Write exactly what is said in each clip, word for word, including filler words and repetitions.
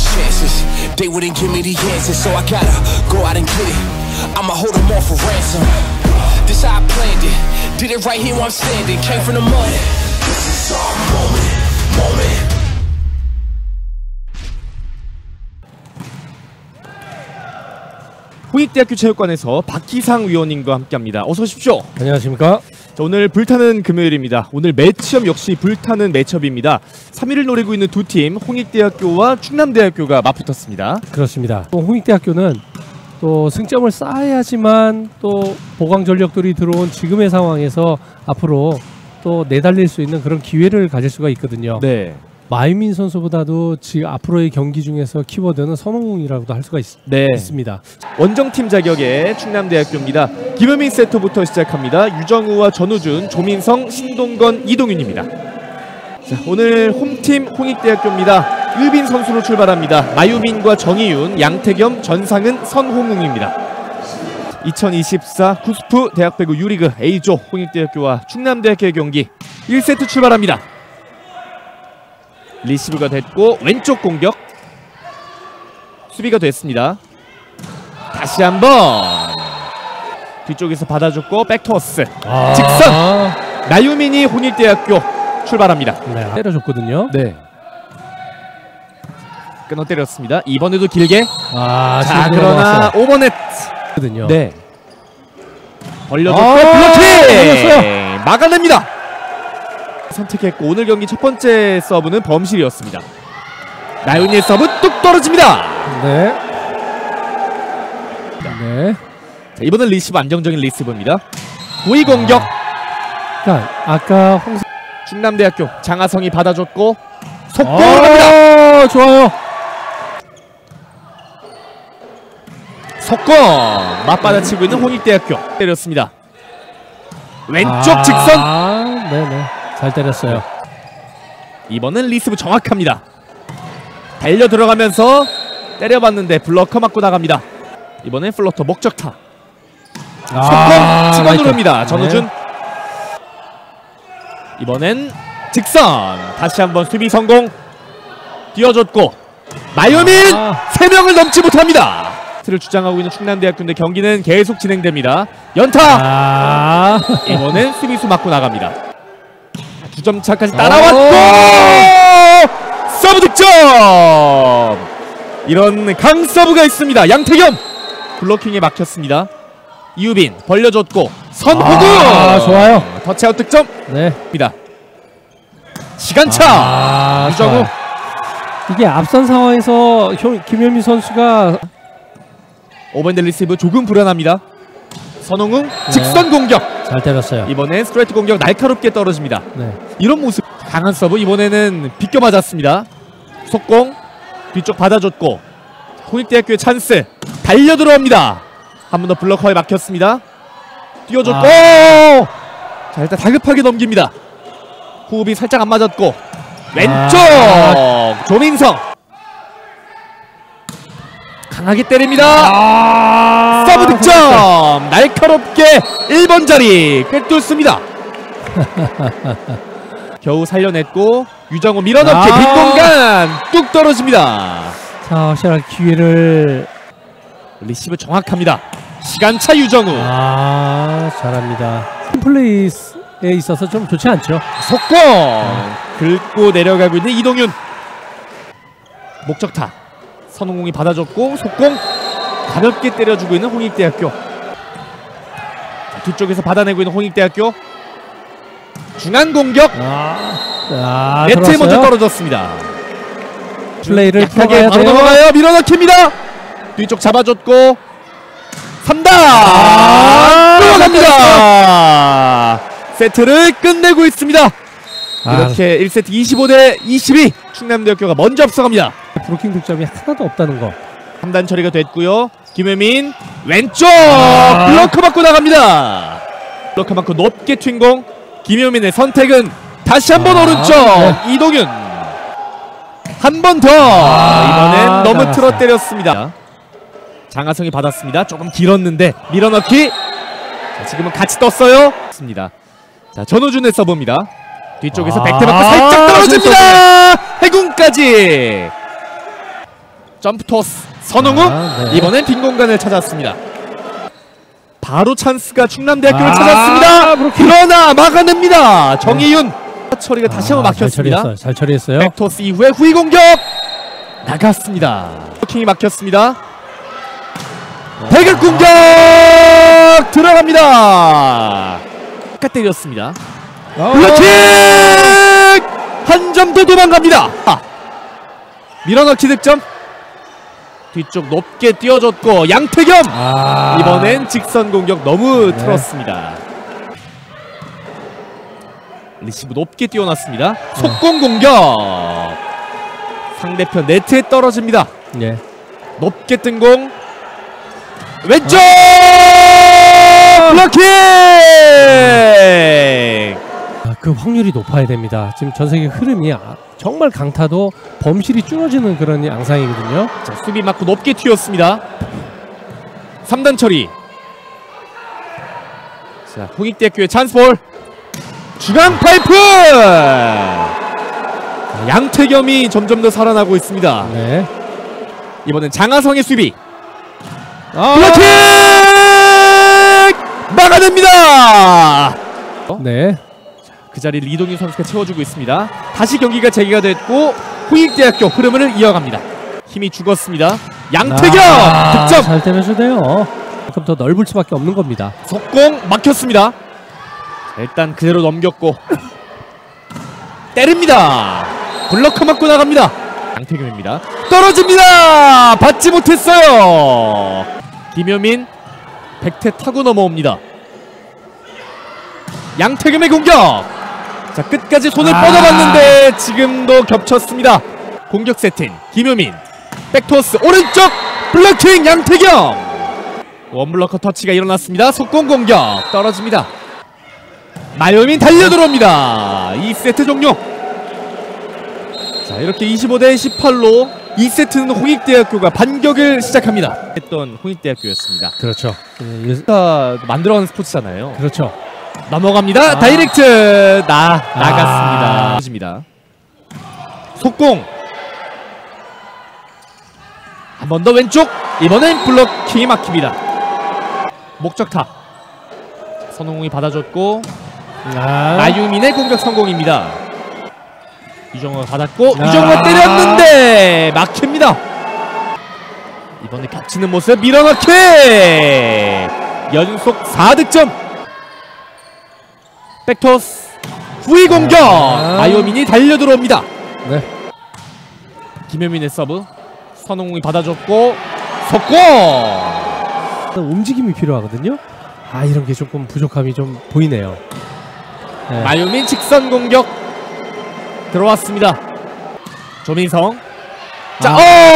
chances. They wouldn't give me the answers, so I gotta go out and get it. I'ma hold them all for ransom. This how I planned it. Did it right here where I'm standing. Came from the mud. This is our moment, moment. 홍익대학교 체육관에서 박기상 위원님과 함께합니다. 어서 오십시오. 안녕하십니까. 자, 오늘 불타는 금요일입니다. 오늘 매치업 역시 불타는 매치업입니다. 삼 위를 노리고 있는 두 팀 홍익대학교와 충남대학교가 맞붙었습니다. 그렇습니다. 또 홍익대학교는 또 승점을 쌓아야지만 또 보강 전력들이 들어온 지금의 상황에서 앞으로 또 내달릴 수 있는 그런 기회를 가질 수가 있거든요. 네. 마유민 선수보다도 지금 앞으로의 경기 중에서 키워드는 선홍이라고도 할 수가 있, 네. 있습니다. 원정팀 자격의 충남대학교입니다. 김효민 세터부터 시작합니다. 유정우와 전우준, 조민성, 신동건, 이동윤입니다. 자, 오늘 홈팀 홍익대학교입니다. 유빈 선수로 출발합니다. 마유민과 정희윤, 양태겸, 전상은, 선홍웅입니다. 이천이십사 쿠스프 대학배구 유리그 A조 홍익대학교와 충남대학교의 경기 일 세트 출발합니다. 리시브가 됐고 왼쪽 공격 수비가 됐습니다. 다시 한번 뒤쪽에서 받아줬고 백토스 아 직선 나유민이 홍익대학교 출발합니다. 네, 때려줬거든요. 네. 끊어 때렸습니다. 이번에도 길게 아, 자 그러나 오버넷 거든요. 네. 벌려줬고 아 블로킹 막아냅니다. 선택했고 오늘 경기 첫 번째 서브는 범실이었습니다. 나윤이의 서브 뚝 떨어집니다. 네. 네. 자, 이번엔 리시브 안정적인 리시브입니다. 구위 공격. 아. 그러니까 아까 홍 충남대학교 장하성이 받아줬고 속공을 아 합니다. 좋아요. 속공 맞받아치고 있는 홍익대학교 때렸습니다. 왼쪽 아 직선. 네네. 잘 때렸어요. 이번엔 리시브 정확합니다. 달려 들어가면서 때려봤는데 블러커 맞고 나갑니다. 이번엔 플로터 목적타. 속공 아 찍어 나이트. 누릅니다. 전우준. 네. 이번엔 직선. 다시 한번 수비 성공. 뛰어줬고 마유민 아. 세 명을 넘지 못합니다. 를 주장하고 있는 충남대학교인데 경기는 계속 진행됩니다. 연타. 아 이번엔 수비수 맞고 나갑니다. 두 점 차까지 따라왔고 서브 득점. 이런 강 서브가 있습니다. 양태겸 블로킹에 막혔습니다. 이유빈 벌려줬고 선호구 아 좋아요. 터치아웃 득점. 네. 입니다. 시간차. 아, 유정우. 좋아요. 이게 앞선 상황에서 김효민 선수가 오버핸드 리시브 조금 불안합니다. 선홍웅 네. 직선 공격. 잘 때렸어요. 이번엔 스트레이트 공격 날카롭게 떨어집니다. 네. 이런 모습. 강한 서브. 이번에는 비껴 맞았습니다. 속공 뒤쪽 받아줬고 홍익대학교의 찬스. 달려 들어옵니다. 한 번 더 블러커에 막혔습니다. 뛰어줬고 아. 자 일단 다급하게 넘깁니다. 호흡이 살짝 안 맞았고 왼쪽 아. 조민성 강하게 때립니다. 아 서브 득점. 날카롭게 일 번 자리 꿰뚫습니다. 겨우 살려냈고 유정우 밀어넣기. 아 빈 공간 뚝 떨어집니다. 자 확실하게 기회를 리시브 정확합니다. 시간차 유정우. 아 잘합니다. 플레이에 있어서 좀 좋지 않죠. 속공 긁고 내려가고 있는 이동윤. 목적타 선홍공이 받아줬고 속공 가볍게 때려주고 있는 홍익대학교. 뒤쪽에서 받아내고 있는 홍익대학교. 중앙 공격. 아, 아 네트에 먼저 떨어졌습니다. 플레이를 약하게 바로 돼요. 넘어가요. 밀어넣기입니다. 뒤쪽 잡아줬고 삼 단 아 들어갑니다. 세트를 끝내고 있습니다. 아, 이렇게 일 세트 이십오 대 이십이 충남대학교가 먼저 앞서갑니다. 브로킹 득점이 하나도 없다는 거. 삼 단 처리가 됐고요. 김효민 왼쪽 아 블러커 맞고 나갑니다. 블러커 맞고 높게 튄공. 김효민의 선택은 다시 한번 아 오른쪽. 네. 이동윤 한 번 더. 아 이번엔 너무 잘했어요. 틀어 때렸습니다. 장하성이 받았습니다. 조금 길었는데 밀어넣기. 자, 지금은 같이 떴어요. 습니다. 자 전우준의 서브입니다. 뒤쪽에서 아 백태 맞고 살짝 떨어집니다. 해군까지. 점프 토스 선홍우. 아, 네. 이번엔 빈 공간을 찾았습니다. 바로 찬스가 충남대학교를 아, 찾았습니다. 그렇게. 그러나 막아냅니다. 정희윤. 처리가 다시 한번 아, 잘 막혔습니다. 처리했어요. 잘 처리했어요. 백토스 이후에 후위 공격 나갔습니다. 킹이 막혔습니다. 대결 공격 들어갑니다. 아까 때렸습니다. 어. 블로킹 한 점 더 도망갑니다. 아. 밀어넣기 득점. 뒤쪽 높게 띄워줬고 양태겸. 아. 이번엔 직선 공격 너무 네. 틀었습니다. 리시브 높게 띄워놨습니다. 속공 공격. 상대편 네트에 떨어집니다. 예. 높게 뜬 공. 왼쪽 아. 블로킹. 아, 그 확률이 높아야 됩니다. 지금 전 세계 흐름이 아, 정말 강타도 범실이 줄어지는 그런 양상이거든요. 자, 수비 맞고 높게 튀었습니다. 삼 단 처리. 자, 홍익대학교의 찬스볼. 중앙 파이프. 양태겸이 점점 더 살아나고 있습니다. 네. 이번엔 장하성의 수비. 아. 블로킹 막아냅니다. 네. 그 자리를 이동윤 선수가 채워주고 있습니다. 다시 경기가 재개가 됐고 홍익대학교 흐름을 이어갑니다. 힘이 죽었습니다. 양태겸 아, 득점. 잘 때려주네요. 그럼 더 넓을 수밖에 없는 겁니다. 속공 막혔습니다. 일단 그대로 넘겼고 때립니다. 블로커 맞고 나갑니다. 양태겸입니다. 떨어집니다. 받지 못했어요. 김효민 백태 타고 넘어옵니다. 양태겸의 공격. 자, 끝까지 손을 아. 뻗어봤는데 지금도 겹쳤습니다. 공격 세팅 김효민 백토스 오른쪽 블로킹 양태겸. 원블러커 터치가 일어났습니다. 속공 공격 떨어집니다. 마요민 달려들어옵니다. 이 세트 종료. 자, 이렇게 이십오 대 십팔로 이 세트는 홍익대학교가 반격을 시작합니다. 했던 홍익대학교였습니다. 그렇죠. 예, 가 만들어가는 스포츠잖아요. 그렇죠. 넘어갑니다. 아. 다이렉트 나 아. 나갔습니다. 속공 한 번 더 왼쪽. 이번엔 블로킹이 막힙니다. 목적타 선홍웅이 받아줬고 아. 나유민의 공격 성공입니다. 유정호가 받았고 아. 유정호가 때렸는데 막힙니다. 이번에 겹치는 모습 밀어넣기. 연속 사 득점. 백토스 후위 공격. 아. 마요민이 달려들어옵니다. 네. 김효민의 서브. 선홍웅이 받아줬고 속공. 움직임이 필요하거든요. 아, 이런 게 조금 부족함이 좀 보이네요. 네. 마요민 직선 공격 들어왔습니다. 조민성. 자, 아.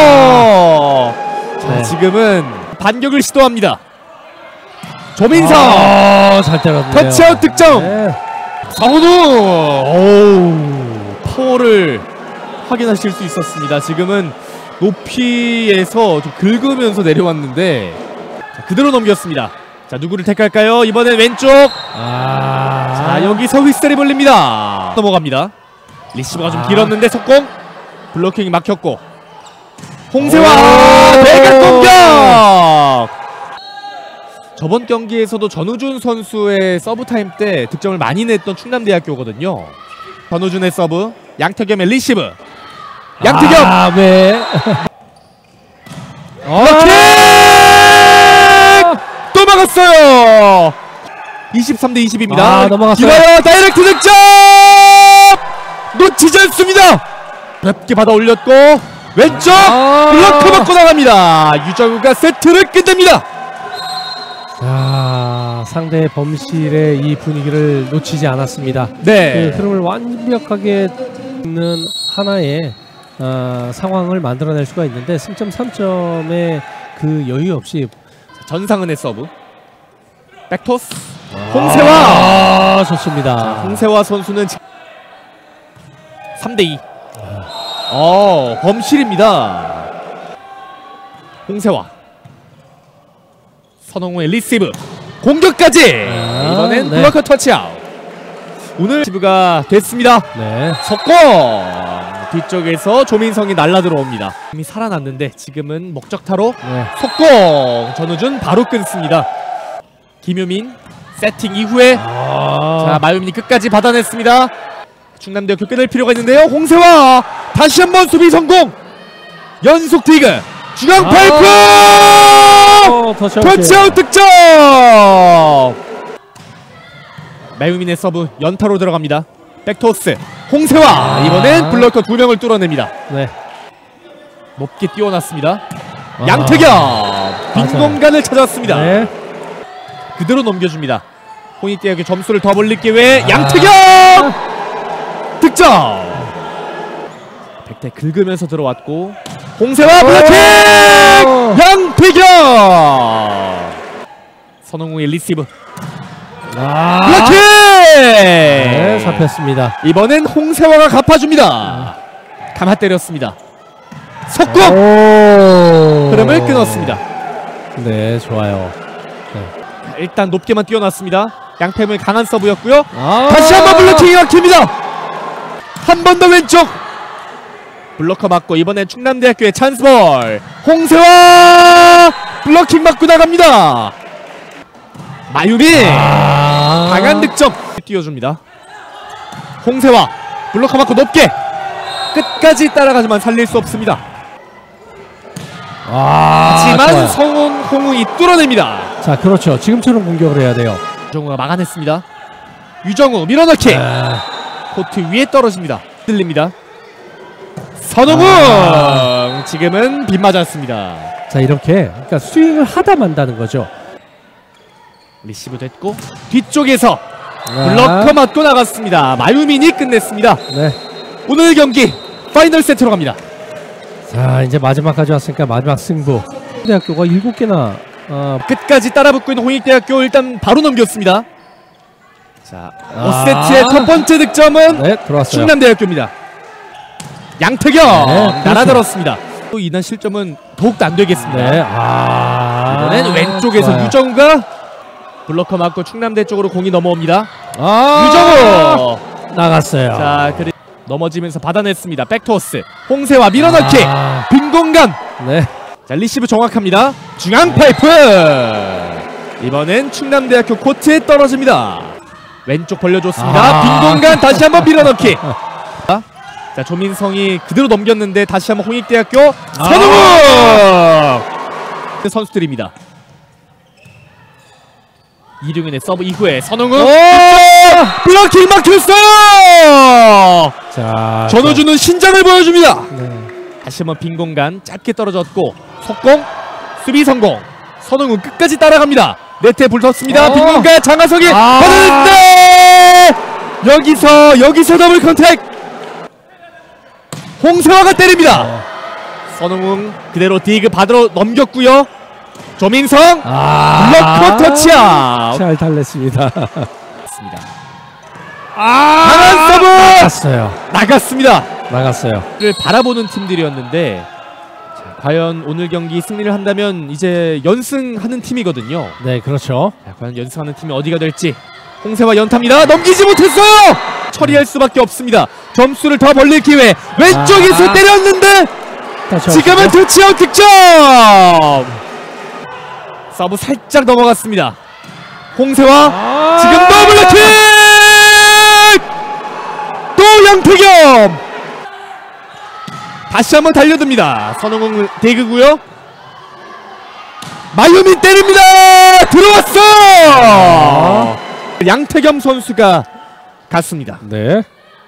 어! 자, 네. 지금은 반격을 시도합니다. 조민성. 아, 잘 때렸네요. 터치아웃 득점. 네. 성훈우. 오우, 파워를 확인하실 수 있었습니다. 지금은 높이에서 좀 긁으면서 내려왔는데 자, 그대로 넘겼습니다. 자, 누구를 택할까요? 이번엔 왼쪽. 아. 자, 여기서 휘슬이 불립니다. 넘어갑니다. 리시버가 좀 아. 길었는데 속공. 블로킹이 막혔고 홍세화 오. 대각 공격. 저번 경기에서도 전우준 선수의 서브 타임 때 득점을 많이 냈던 충남대학교거든요. 전우준의 서브, 양태겸의 리시브. 양태겸. 아, 네. 블로킹. 또 막았어요. 이십삼 대 이십입니다. 아, 넘어갔어요. 기다려 다이렉트 득점. 놓치지 않습니다. 가볍게 받아 올렸고 왼쪽 아. 블로커 맞고 나갑니다. 유정우가 세트를 끝냅니다. 자, 상대의 범실의 이 분위기를 놓치지 않았습니다. 네. 그 흐름을 완벽하게 있는 하나의 어, 상황을 만들어낼 수가 있는데 승점 삼 점의 그 여유 없이 전상은의 서브. 백토스. 홍세화. 아, 좋습니다. 홍세화 선수는 삼 대 이. 어, 범실입니다. 홍세화. 선홍우의 리시브. 공격까지. 아, 이번엔 네. 블로커 터치아웃. 오늘 리시브가 됐습니다. 네. 석공. 뒤쪽에서 조민성이 날라 들어옵니다. 이미 살아났는데 지금은 목적타로 네. 속공. 전우준 바로 끊습니다. 김유민 세팅 이후에 아. 자 마유민이 끝까지 받아냈습니다. 충남대학교 끊을 필요가 있는데요. 홍세화 다시 한번 수비 성공. 연속 디그 중앙 파이프 어, 터치아웃 득점. 마유민의 서브 연타로 들어갑니다. 백토스 홍세화 아. 이번엔 블러커 두 명을 뚫어냅니다. 네. 높게 뛰어났습니다. 아. 양태경 빈 맞아요. 공간을 찾았습니다. 네. 그대로 넘겨줍니다. 홍익대학교 점수를 더 벌릴 기회. 아. 양태경 득점. 백대 긁으면서 들어왔고 홍세화 블로킹. 양태경 선홍우의 리시브 아. 블로킹. 네, 잡혔습니다. 이번엔 홍세화가 갚아줍니다. 감아 때렸습니다. 속공. 오. 흐름을 끊었습니다. 네, 좋아요. 일단 높게만 뛰어났습니다. 양태무의 강한 서브였고요. 아. 다시 한번 블로킹이 막힙니다. 한 번 더 왼쪽 블로커 맞고 이번엔 충남대학교의 찬스볼. 홍세화 블로킹 맞고 나갑니다. 마유민 아. 강한 득점 띄워줍니다. 홍세화 블로커 맞고 높게 끝까지 따라가지만 살릴 수 없습니다. 아, 하지만 좋아요. 성훈 홍웅이 뚫어냅니다. 자, 그렇죠. 지금처럼 공격을 해야 돼요. 유정우가 막아냈습니다. 유정우 밀어넣기. 아. 코트 위에 떨어집니다. 들립니다. 선홍웅 아. 지금은 빗 맞았습니다. 자, 이렇게 그러니까 스윙을 하다 만다는 거죠. 리시브 됐고 뒤쪽에서 아. 블러커 맞고 나갔습니다. 마유민이 끝냈습니다. 네. 오늘 경기 파이널 세트로 갑니다. 자, 이제 마지막까지 왔으니까 마지막 승부. 대학교가 일곱 개나 어, 끝까지 따라붙고 있는 홍익대학교 일단 바로 넘겼습니다. 자, 아. 오 세트의 첫 번째 득점은 네, 들어왔어요. 충남대학교입니다. 양태경 네, 그렇죠. 날아들었습니다. 또 이날 실점은 더욱도 안 되겠습니다. 네. 아. 이번엔 왼쪽에서 좋아요. 유정우가 블러커 맞고 충남대 쪽으로 공이 넘어옵니다. 아. 유정우 나갔어요. 자, 그리 넘어지면서 받아냈습니다. 백토스 홍세화 밀어넣기. 아. 빈 공간. 네. 자, 리시브 정확합니다. 중앙 파이프. 이번엔 충남대학교 코트에 떨어집니다. 왼쪽 벌려줬습니다. 아. 빈 공간 다시 한번 밀어넣기. 자, 조민성이 그대로 넘겼는데 다시 한번 홍익대학교 아. 선웅우 선수들입니다. 이룡현의 서브 이후에 선웅우 블로킹 막혔어요. 자, 전호준은 신장을 보여줍니다. 네. 다시 한번 빈 공간 짧게 떨어졌고 속공 수비 성공. 선웅우 끝까지 따라갑니다. 네트에 불섰습니다. 어. 빈 공간 장하성이 아. 받았는데 여기서 여기서 더블 컨택. 홍세화가 때립니다. 어. 선웅웅 그대로 디그 받으러 넘겼고요. 조민성 아. 블러커 터치아웃. 잘 달랬습니다. 맞습니다. 아. 강한 서브 나갔어요. 나갔습니다. 나갔어요. 를 바라보는 팀들이었는데 자, 과연 오늘 경기 승리를 한다면 이제 연승하는 팀이거든요. 네, 그렇죠. 자, 과연 연승하는 팀이 어디가 될지. 홍세화 연타입니다. 넘기지 못했어요. 처리할 수밖에 없습니다. 점수를 더 벌릴 기회. 왼쪽에서 아. 때렸는데 다시 지금은 왔죠? 터치아웃 득점. 서브 살짝 넘어갔습니다. 홍세화 아. 지금 더블킥. 또 양태겸 다시 한번 달려듭니다. 선홍웅 대그고요. 마유민 때립니다. 들어왔어. 아. 양태겸 선수가 갔습니다. 네.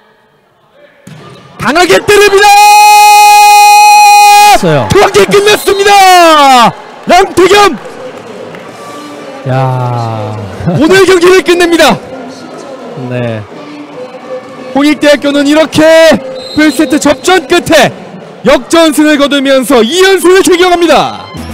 강하게 때립니다. 했어요. 경기 끝났습니다. 양태겸 야. 오늘 경기를 끝냅니다. 네. 홍익대학교는 이렇게 풀세트 접전 끝에 역전승을 거두면서 이 연승을 챙겨갑니다.